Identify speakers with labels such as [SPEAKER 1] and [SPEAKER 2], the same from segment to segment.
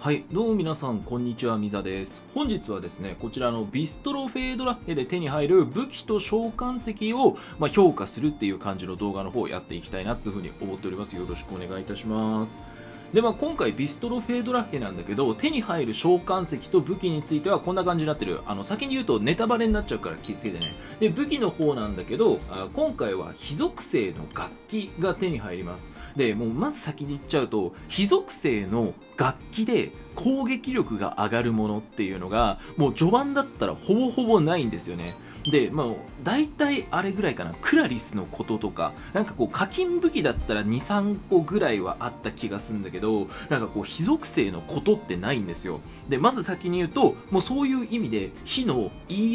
[SPEAKER 1] はい、どうも皆さん、こんにちは、みざです。本日はですね、こちらのビストロフェードラッヘで手に入る武器と召喚石を、評価するっていう感じの動画の方をやっていきたいなというふうに思っております。よろしくお願いいたします。で、今回ビストロフェードラッヘなんだけど、手に入る召喚石と武器についてはこんな感じになってる。先に言うとネタバレになっちゃうから気をつけてね。で、武器の方なんだけど、今回は非属性の楽器が手に入ります。で、もうまず先に言っちゃうと、非属性の楽器で攻撃力が上がるものっていうのが、もう序盤だったらほぼほぼないんですよね。で、大体あれぐらいかな、クラリスのこととか、なんかこう課金武器だったら2、3個ぐらいはあった気がするんだけど、なんかこう非属性のことってないんですよ。で、まず先に言うと、もうそういう意味で、火の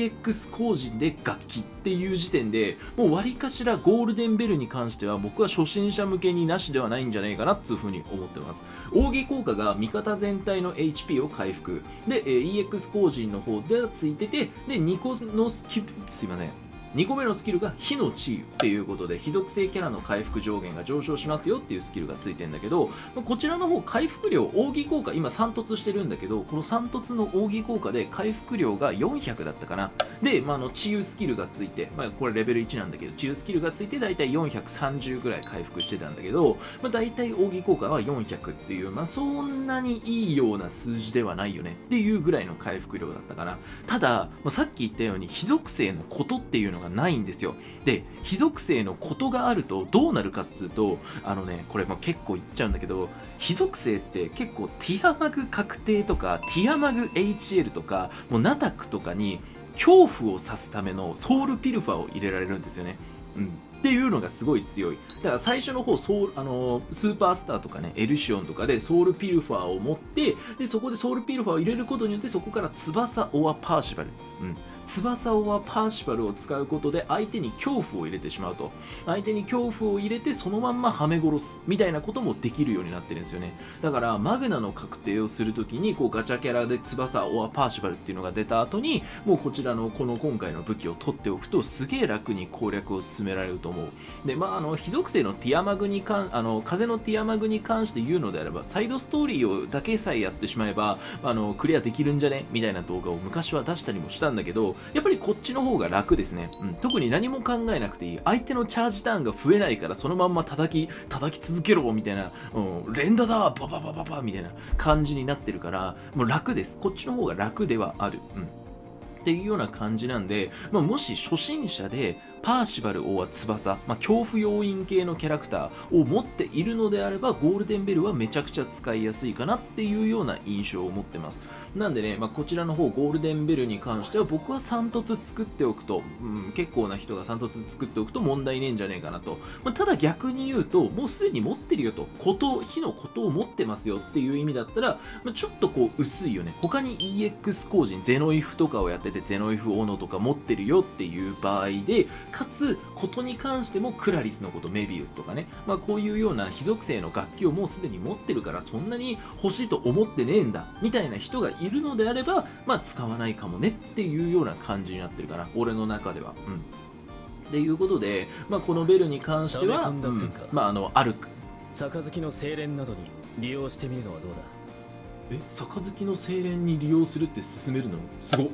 [SPEAKER 1] EX 工人で楽器っていう時点で、もう割かしらゴールデンベルに関しては僕は初心者向けになしではないんじゃないかなっていうふうに思ってます。奥義効果が味方全体の HP を回復。で、EX 工人の方でついてて、で、2個のすいません。2個目のスキルが火の治癒っていうことで、非属性キャラの回復上限が上昇しますよっていうスキルがついてるんだけど、こちらの方回復量、奥義効果、今3突してるんだけど、この3突の奥義効果で回復量が400だったかな。で、治癒スキルがついて、これレベル1なんだけど、治癒スキルがついてだいたい430ぐらい回復してたんだけど、だいたい奥義効果は400っていう、そんなにいいような数字ではないよねっていうぐらいの回復量だったかな。ただ、さっき言ったように非属性のことっていうのがないんですよ。で、非属性のことがあるとどうなるかっつうと、これ結構言っちゃうんだけど、非属性って結構ティアマグ確定とか、ティアマグ HL とか、もうナタクとかに恐怖を指すためのソウルピルファを入れられるんですよね。っていうのがすごい強い。だから最初の方スーパースターとかね、エルシオンとかでソウルピルファーを持って、で、そこでソウルピルファーを入れることによって、そこから翼オアパーシバル。翼オアパーシバルを使うことで相手に恐怖を入れてしまうと。相手に恐怖を入れてそのまんまはめ殺すみたいなこともできるようになってるんですよね。だからマグナの確定をするときに、こうガチャキャラで翼オアパーシバルっていうのが出た後に、もうこちらのこの今回の武器を取っておくとすげえ楽に攻略を進められると思う。で、非属性のティアマグに風のティアマグに関して言うのであれば、サイドストーリーをだけさえやってしまえば、クリアできるんじゃねみたいな動画を昔は出したりもしたんだけど、やっぱりこっちの方が楽ですね。特に何も考えなくていい。相手のチャージターンが増えないから、そのまんま叩き続けろみたいな、連打だバババババみたいな感じになってるから、もう楽です。こっちの方が楽ではある。っていうような感じなんで、もし初心者でパーシバルオア翼、恐怖要因系のキャラクターを持っているのであれば、ゴールデンベルはめちゃくちゃ使いやすいかなっていうような印象を持ってます。なんでね、こちらの方、ゴールデンベルに関しては僕は3突作っておくと、結構な人が3突作っておくと問題ねえんじゃねえかなと。ただ逆に言うと、もうすでに持ってるよと、火のことを持ってますよっていう意味だったら、ちょっとこう薄いよね。他に EX 工人、ゼノイフとかをやってて、ゼノイフオノとか持ってるよっていう場合で、かつ、ことに関してもクラリスのこと、メビウスとかね、こういうような非属性の楽器をもうすでに持ってるから、そんなに欲しいと思ってねえんだ、みたいな人がいるのであれば、使わないかもねっていうような感じになってるかな、俺の中では。っていうことで、このベルに関しては、ある。
[SPEAKER 2] 杯の精錬などに利用してみるのはどうだ。
[SPEAKER 1] 杯の精錬に利用するって進めるのすごっ。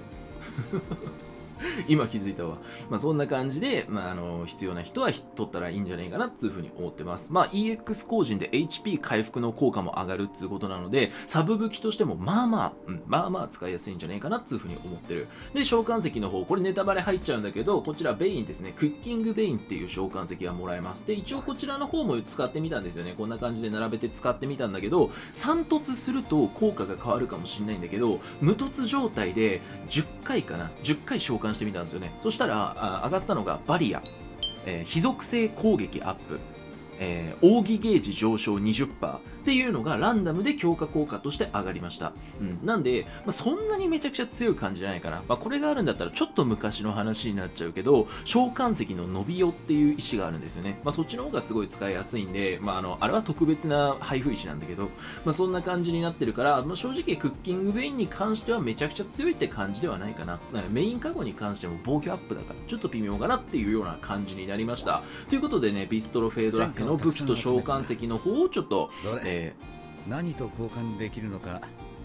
[SPEAKER 1] 今気づいたわ。そんな感じで、必要な人は取ったらいいんじゃないかなっていうふうに思ってます。EX 工人で HP 回復の効果も上がるっていうことなので、サブ武器としてもまあまあ使いやすいんじゃないかなっていうふうに思ってる。で、召喚石の方、これネタバレ入っちゃうんだけど、こちらベインですね。クッキングベインっていう召喚石がもらえます。で、一応こちらの方も使ってみたんですよね。こんな感じで並べて使ってみたんだけど、3突すると効果が変わるかもしれないんだけど、無突状態で10回かな。10回召喚してみたんですよね。そしたら上がったのがバリア、非属性攻撃アップ、奥義ゲージ上昇 20% っていうのがランダムで強化効果として上がりました。なんで、そんなにめちゃくちゃ強い感じじゃないかな。これがあるんだったらちょっと昔の話になっちゃうけど、召喚石の伸びよっていう石があるんですよね。そっちの方がすごい使いやすいんで、あれは特別な配布石なんだけど、そんな感じになってるから、正直クッキングベインに関してはめちゃくちゃ強いって感じではないかな。メインカゴに関しても防御アップだから、ちょっと微妙かなっていうような感じになりました。ということでね、ビストロフェードラックの武器と召喚石の方をちょっと、
[SPEAKER 3] 何と交換できるのか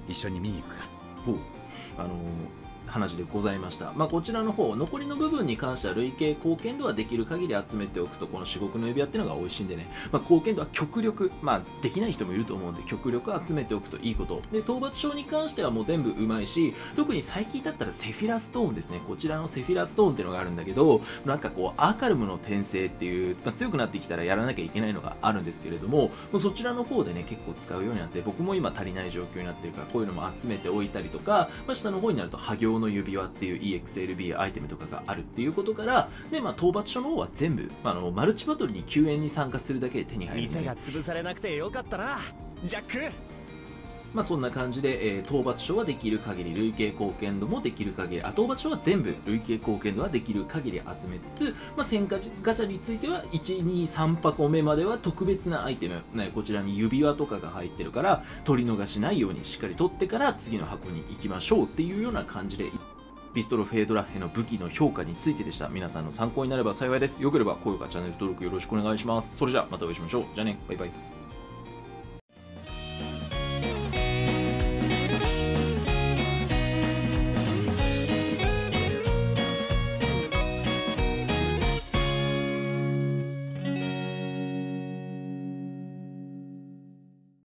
[SPEAKER 3] 一緒に見に行くか。
[SPEAKER 1] ほう、話でございました。こちらの方、残りの部分に関しては累計貢献度はできる限り集めておくと、この至極の指輪っていうのが美味しいんでね、貢献度は極力、できない人もいると思うんで、極力集めておくといいこと。で、討伐症に関してはもう全部うまいし、特に最近だったらセフィラストーンですね。こちらのセフィラストーンっていうのがあるんだけど、なんかこう、アーカルムの転生っていう、強くなってきたらやらなきゃいけないのがあるんですけれども、そちらの方でね、結構使うようになって、僕も今足りない状況になってるから、こういうのも集めておいたりとか、下の方になると、破行の指輪っていう EXLB アイテムとかがあるっていうことから、で、討伐書の方は全部、マルチバトルに救援に参加するだけで手に入る、ね。
[SPEAKER 2] 店が潰されなくてよかったな、ジャック。
[SPEAKER 1] そんな感じで、討伐書はできる限り、累計貢献度もできる限り、討伐書は全部、累計貢献度はできる限り集めつつ、1000ガチャについては、1、2、3箱目までは特別なアイテム、ね、こちらに指輪とかが入ってるから、取り逃しないようにしっかり取ってから次の箱に行きましょうっていうような感じで、ビストロフェードラッヘの武器の評価についてでした。皆さんの参考になれば幸いです。よければ高評価、チャンネル登録よろしくお願いします。それじゃあまたお会いしましょう。じゃあね、バイバイ。